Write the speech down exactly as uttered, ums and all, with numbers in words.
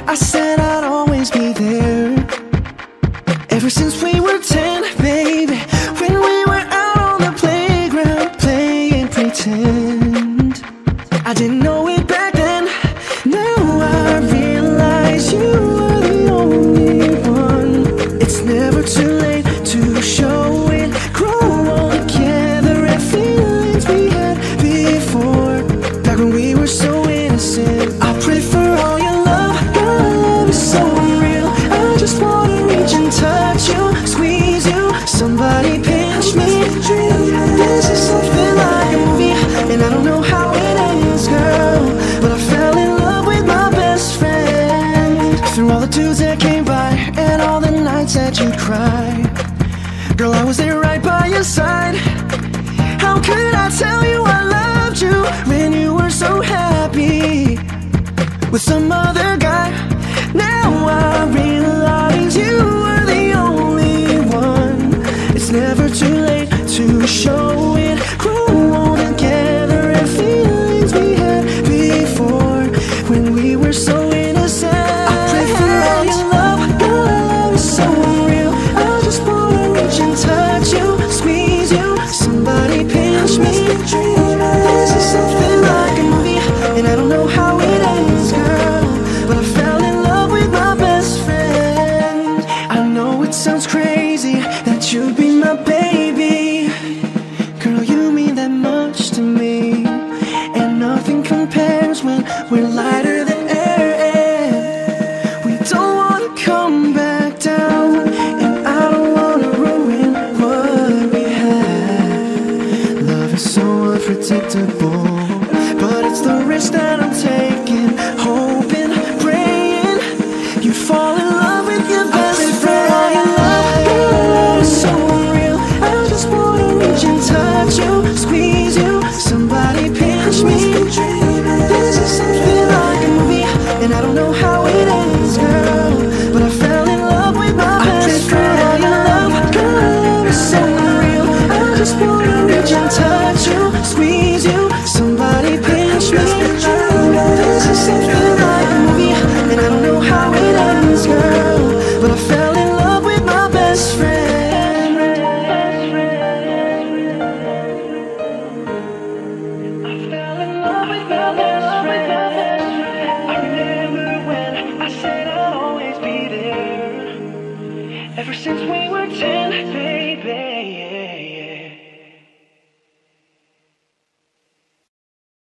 I said I'd always be there. Ever since we were ten, baby, when we were out on the playground playing pretend. I didn't know it back then. Now I realize you are the only one. It's never too late to show it. Grow all together and feelings we had before, back when we were so innocent. I pray for all your love. Your love is so real. I just wanna reach and touch you, squeeze you. Somebody pinch me. This is something like a movie, and I don't know how it ends, girl, but I fell in love with my best friend. Through all the dudes that came by and all the nights that you'd cry, girl, I was there right by your side. How could I tell you I loved you when you were so happy with some other guy? Now I realize you were the only one. It's never too late to show it. Grow on together and feelings we had before, when we were so innocent. I pray for all your love. Your love is so real. I just wanna reach and touch you, squeeze you. Somebody pinch me. This is something like a movie, and I don't know how it ends, girl, but I fell in love with my best friend. I know it sounds crazy that you'd be my baby. Girl, you mean that much to me, and nothing compares when we're lighter than air. We don't wanna come back down, and I don't wanna ruin what we had. Love is so unpredictable, but it's the risk that I'm taking, hoping, praying you fall in love with your best friend. All your love, your love is so real. I just wanna reach and touch you, squeeze you. Somebody pinch me. This is something like a movie, and I don't know how it ends, girl, but I fell in love with my best friend. All your love, your love is so real. I just wanna reach and touch you, squeeze you. Somebody pinch me. This is something like a movie, and I don't know how it ends, girl, but I fell in love with my best friend. I fell in love with my best friend. I remember when I said I'd always be there. Ever since we were ten, baby, yeah.